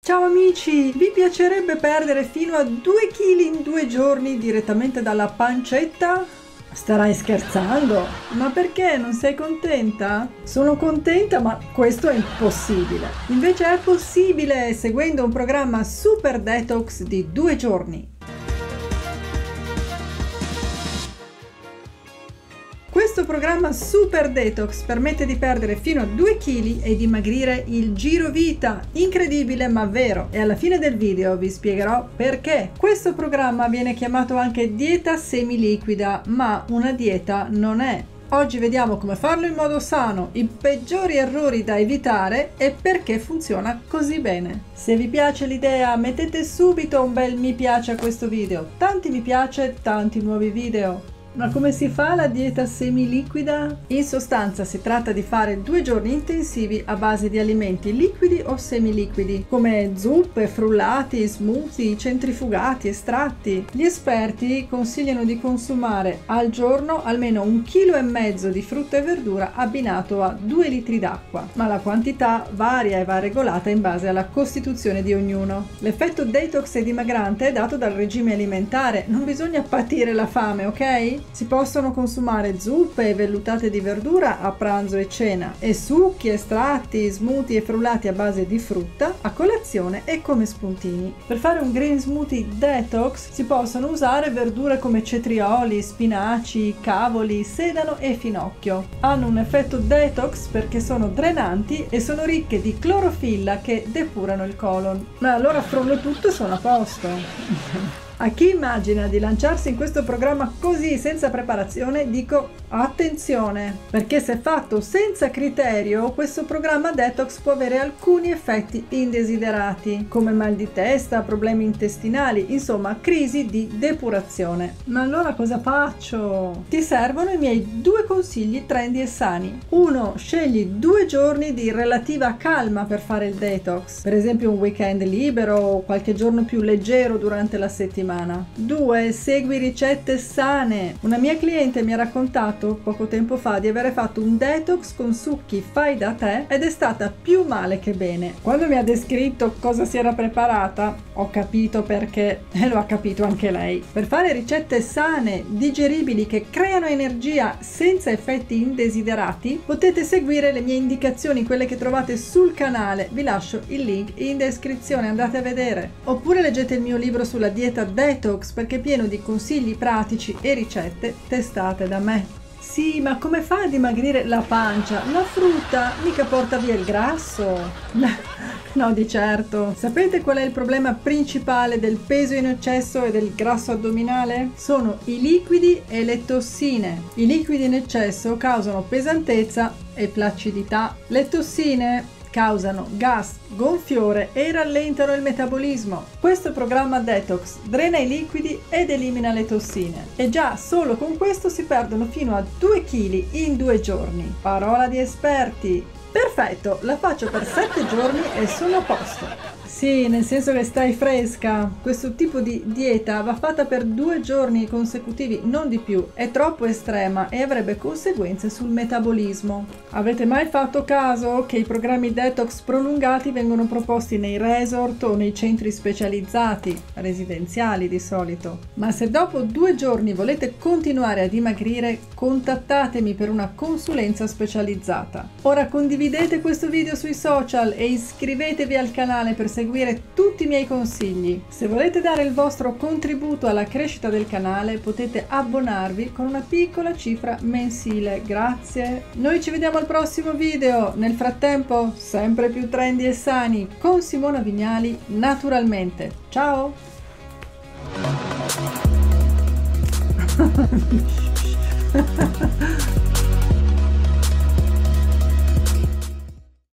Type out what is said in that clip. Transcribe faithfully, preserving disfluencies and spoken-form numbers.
Ciao amici, vi piacerebbe perdere fino a due chili in due giorni direttamente dalla pancetta? Starai scherzando? Ma perché? Non sei contenta? Sono contenta, ma questo è impossibile. Invece è possibile seguendo un programma Super Detox di due giorni. Questo programma Super Detox permette di perdere fino a due chili e dimagrire il giro vita. Incredibile ma vero, e alla fine del video vi spiegherò perché. Questo programma viene chiamato anche dieta semiliquida, ma una dieta non è. Oggi vediamo come farlo in modo sano, i peggiori errori da evitare e perché funziona così bene. Se vi piace l'idea mettete subito un bel mi piace a questo video, tanti mi piace, tanti nuovi video. Ma come si fa la dieta semiliquida? In sostanza si tratta di fare due giorni intensivi a base di alimenti liquidi o semiliquidi, come zuppe, frullati, smoothie, centrifugati, estratti. Gli esperti consigliano di consumare al giorno almeno un chilo e mezzo di frutta e verdura abbinato a due litri d'acqua, ma la quantità varia e va regolata in base alla costituzione di ognuno. L'effetto detox e dimagrante è dato dal regime alimentare, non bisogna patire la fame, ok? Si possono consumare zuppe e vellutate di verdura a pranzo e cena e succhi, estratti, smoothie e frullati a base di frutta a colazione e come spuntini. Per fare un green smoothie detox si possono usare verdure come cetrioli, spinaci, cavoli, sedano e finocchio. Hanno un effetto detox perché sono drenanti e sono ricche di clorofilla che depurano il colon. Ma allora frullo tutto e sono a posto. A chi immagina di lanciarsi in questo programma così senza preparazione dico attenzione, perché se fatto senza criterio questo programma detox può avere alcuni effetti indesiderati come mal di testa, problemi intestinali, insomma crisi di depurazione. Ma allora cosa faccio? Ti servono i miei due consigli trendy e sani. Uno, scegli due giorni di relativa calma per fare il detox, per esempio un weekend libero o qualche giorno più leggero durante la settimana. due. Segui ricette sane. Una mia cliente mi ha raccontato poco tempo fa di avere fatto un detox con succhi fai da te ed è stata più male che bene. Quando mi ha descritto cosa si era preparata ho capito perché e lo ha capito anche lei. Per fare ricette sane, digeribili, che creano energia senza effetti indesiderati potete seguire le mie indicazioni, quelle che trovate sul canale. Vi lascio il link in descrizione, andate a vedere. Oppure leggete il mio libro sulla dieta detox perché è pieno di consigli pratici e ricette testate da me. Sì, ma come fa a dimagrire la pancia? La frutta mica porta via il grasso. No, di certo. Sapete qual è il problema principale del peso in eccesso e del grasso addominale? Sono i liquidi e le tossine. I liquidi in eccesso causano pesantezza e flaccidità. Le tossine causano gas, gonfiore e rallentano il metabolismo. Questo programma detox drena i liquidi ed elimina le tossine e già solo con questo si perdono fino a due chili in due giorni. Parola di esperti. Perfetto, la faccio per sette giorni e sono a posto. Sì, nel senso che stai fresca. Questo tipo di dieta va fatta per due giorni consecutivi, non di più. È troppo estrema e avrebbe conseguenze sul metabolismo. Avete mai fatto caso che i programmi detox prolungati vengono proposti nei resort o nei centri specializzati, residenziali di solito? Ma se dopo due giorni volete continuare a dimagrire, contattatemi per una consulenza specializzata. Ora condividete questo video sui social e iscrivetevi al canale per seguire tutti i miei consigli. Se volete dare il vostro contributo alla crescita del canale potete abbonarvi con una piccola cifra mensile. Grazie. Noi ci vediamo al prossimo video. Nel frattempo sempre più trendy e sani con Simona Vignali naturalmente. Ciao.